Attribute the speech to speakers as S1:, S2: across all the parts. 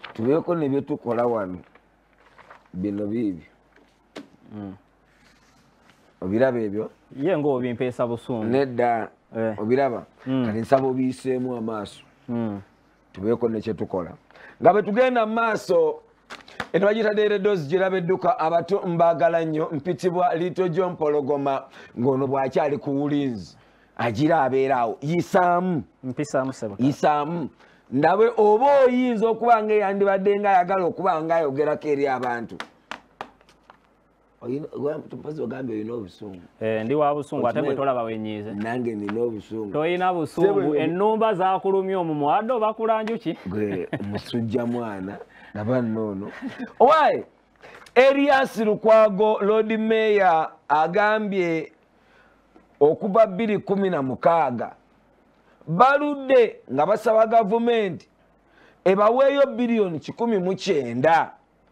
S1: tubeeko ne bye tukola wano bino biibyo obiraba ebyo
S2: ye ng'obimpeesa busungu
S1: nedda obiraba kati nsaba obiyiseemu amaaso tubeeko ne kye tukola nga bwe tugenda mu maaso eno bagita Daily Dose giraba edduka abato mbaagala nnyo mpitibwa Little John Pologoma ng'ono bw'akyali ku Wulinzi agira abeeraawo yisaamu
S2: mpisaamu sebo
S1: yisaamu ndabe oba oyinza okuba nga yandibadde nga ayagala okuba nga ayogerako eri abantu mpazi ogambye olina obusungu
S2: ndi wa busungu ate bwe tolaba wenyiize
S1: nange nina obusungu
S2: toyina busungu ennumba zakulumya omumwa wadde obakula njuki
S1: gwe musujja mwana naba nnoono owaye Erias Lukwago Lord Mayor agambye okuva 2016 baludde nga basaba gavumenti ebaweeyo biliyoni 19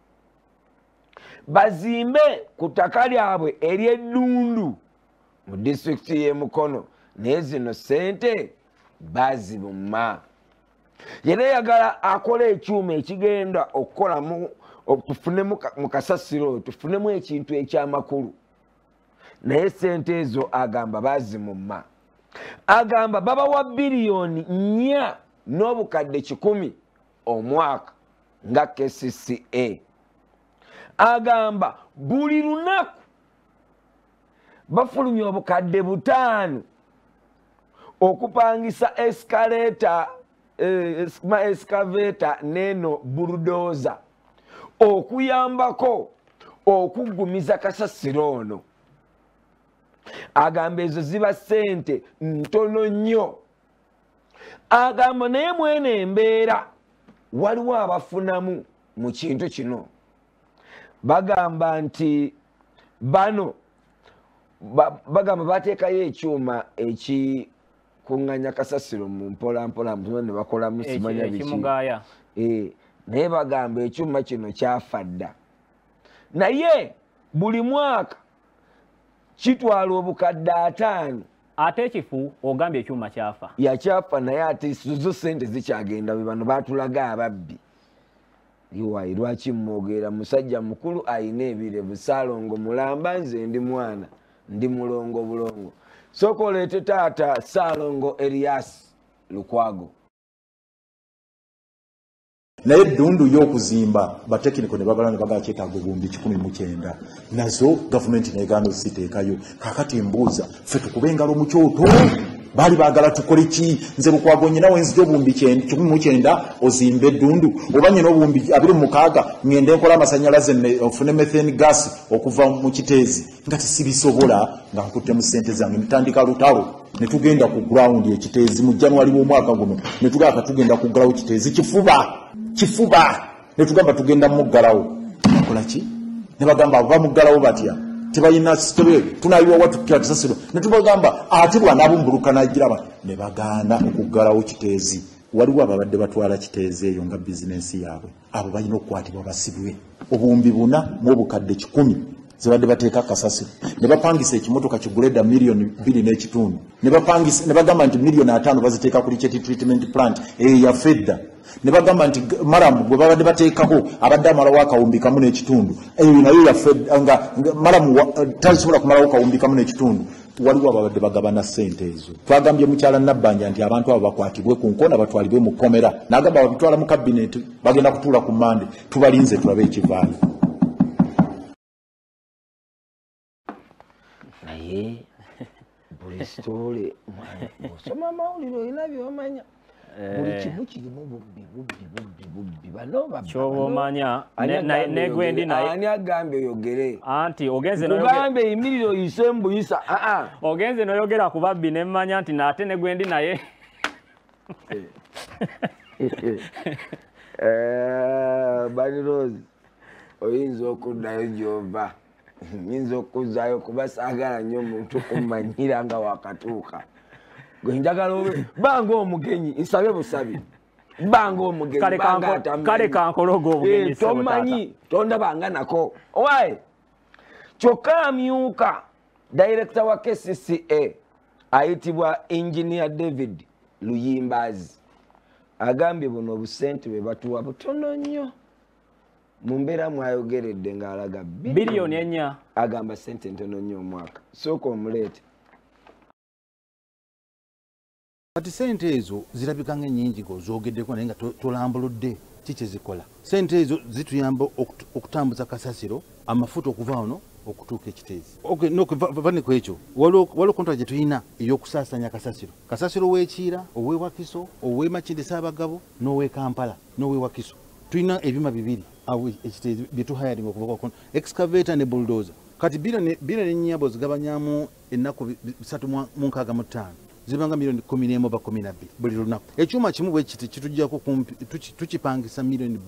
S1: bazimbe ku ttaka lyabwe ery'Eddundu mu disitulikiti y'e Mukono naye zino ssente bazibumma. Yena yagala akola ekyuma ekigenda okukolamu tufunemu mu kasasiro tufunemu ekintu ekyamakulu naye ssente ezo agamba bazimumma. Agamba babawa biliyoni 4 n'obukadde 10 omwaka nga KCCA. Agamba buli lunaku bafulumya obukadde 5 okupangisa escalator excavator neno bulldozer okuyambako okugumiza kasasiro ono. Agamba ezo ziba ssente ntono nnyo. Agamba naye mwene embeera waliwo abafunamu mu kintu kino. Bagamba nti bano bagamba bateekayo ekyuma ekikuŋŋanya kasasiro mu mpolampola ne bakolamu simanya biki naye bagamba ekyuma kino kyafa dda naye buli mwaka kitwala obukadde 5.
S2: ate ekifu ogambye ekyuma kyafa
S1: yakyafa naye ate zo ssente zikyagenda bwe bano baatulaga ababbi. Iwai lwaki mmwogera musajja mukulu ayina ebirevu Ssaalongo mulamba nze ndi mwana ndi mulongo bulongo. Sooka oleete taata Ssaalongo Erias Lukwago.
S3: naye Eddundu y'okuzimba batekiniko ne bagala ne bagala kyetaaga obuwumbi 19 nazo gavumenti n'egaana oziteekayo. Kaakati mbuuza ffe tukube engalo mu kyoto baali baagala tukole ki? Nze Lukwago nyina wenzija obuwumbi 19 ozimbe Eddundu oba nyina obuwumbi 26 ngende nkola amasanyalaze ofune methane gas okuva mu kiteezi nga tisibisobola nga nkutte mu ssente zange nitandika lutalo ne tugenda ku ground ekiteezi mu January w'omwaka guno ne tugamba tugenda kuggalawo kiteezi kifuba ne tugamba tugenda muggalawo akola ki? Ne bagamba bamuggalawo batya tebayina story tunayiwa watu kya tasasiro ne tubagamba ate bwanabumbuluka najiraba ne bagaana okuggalawo kiteezi. Waliwo ababadde batwala kiteezi eyo nga bizinensi yaabwe abo balina okukwatibwa basibwe obuwumbi 4 mu obukadde 10 zibadde bateeka kasasiro ne bapangisa ekimotoka kiguleda miliyoni 2.5 ne bapangisa ne bagamba nti miliyoni 5 baziteeka ku licheti treatment plant ya Fedda ne bagamba nti Maramu bwe babadde bateekako abadde amala wakawumbi kamu n'ekitundu eyo nayo ya Fedda nga Maramu tasobola kumalawo kawumbi kamu n'ekitundu. Waliwo ababadde bagabana ssente ezo. Twagambye mukyala Nabbanja nti abantu abo bakwatibwe ku nkoona batwalibwe mu komera n'agamba babitwala mu cabinet bagenda kutuula ku Mande tubalinze tulabe ekivaayo.
S1: Naye buli story osoma amawulire olina by'omanya buli kimu kirimu bubbi bano
S2: kyoba omanya negwendi naye
S1: ani agambye oyogere
S2: anti ogenze
S1: nogambe emiriro oyise mbuyisa
S2: ogenze noyogera ku babbi nemmanya nti naate negwendi naye
S1: Bani Rose oyinza okuddayo gy'ova nyinza okuzaayo kuba saagala nnyo omuntu kummanyira nga wakatuuka gwe njagala obe banga omugenyi nsabe busabi banga omugenyi
S2: kale kankologa obugenyi
S1: tomanyi tondabanga nako owaye kyokka amyuka director wa KCCA ayitibwa Engineer David Luyimbazi agambye buno obusente bwe batuwa butono nnyo mu mbeera mwayogeredde ng'alaga
S2: biliyoni 4
S1: agamba sente ntono nnyo omwaka sooka omuleete
S4: kati sente ezo zirabika ng'ennyingi ng'ozoogeddeko naye nga tolambuludde kiki zikola sente ezo zituyamba okutambuza kasasiro amafuta okuva wano okutuuka ekiteezi vane ku ekyo waliwo kontara gye tulina ey'okusaasanya kasasiro w'ekiira ow'e Wakiso ow'e Makindye Ssaabagabo n'ow'e Kampala n'ow'e Wakiso tulina ebyuma bibiri awo ekiteezi bye tuhayaringa okuva kwa excavator ne bulldozer kati biliyoni ennyingi zigabanyamu ennaku 365 zibanga miliyoni 11 oba 12 buli lunaku ekyuma kimu bwe kiti kitujjako tukipangisa miliyoni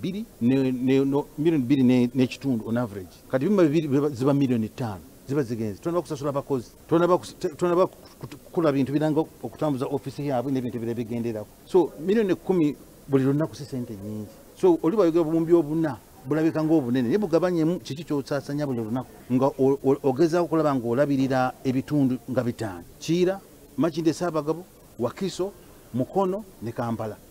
S4: 2 n'ekitundu on average kati byuma bibiri ziba miliyoni 5 ziba zigenze tulina kusasula abakozi tulina kukula bintu biranga okutambuza ofisi yaabwe n'ebintu bira bigenderako so miliyoni 10 buli lunaku si sente nyingi so oli bayogera obumbi obuna bulabika ng'obunene naye bugabanyemu kiki ky'osaasanya buli lunaku nga ogezaako okulaba ng'olabirira ebitundu nga 5 Kiira Makindye Ssaabagabo Wakiso Mukono ne Kampala